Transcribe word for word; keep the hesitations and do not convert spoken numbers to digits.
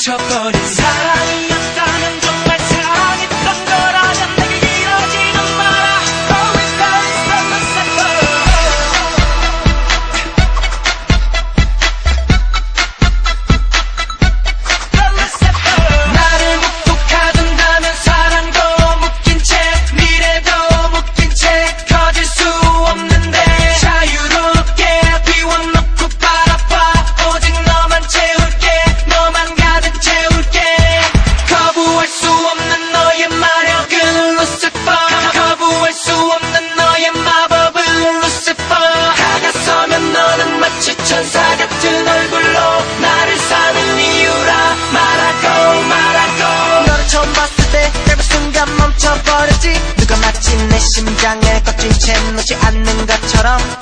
멈춰버린 사랑이었다면 정말 사랑했던 거라면 내게 이러지는 마라. Always falling from the center. From the center. 나를 묵묵하둔다면 사랑도 묶인 채 미래도 묶인 채 커질 수 없는데 자유롭게 비워놓고 바라봐. 오직 너만 채울게. 너만 가득 채울게. 거부할 수 없는 너의 마력은 루시퍼. 거부할 수 없는 너의 마법은 루시퍼. 다가서면 너는 마치 천사 같은 얼굴로 나를 사는 이유라 말하고 말하고. 너를 처음 봤을 때 짧은 순간 멈춰버렸지. 누가 마치 내 심장에 꺾인 채 놓지 않는 것처럼.